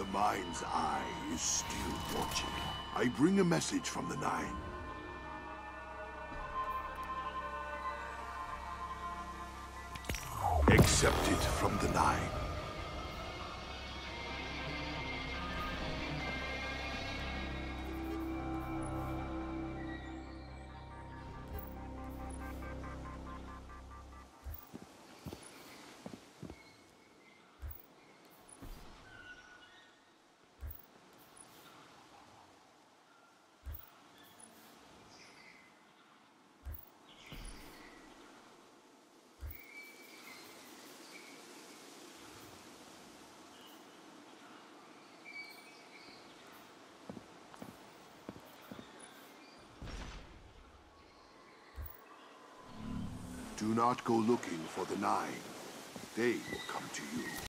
The mind's eye is still watching. I bring a message from the Nine. Accept it from the Nine. Do not go looking for the Nine. They will come to you.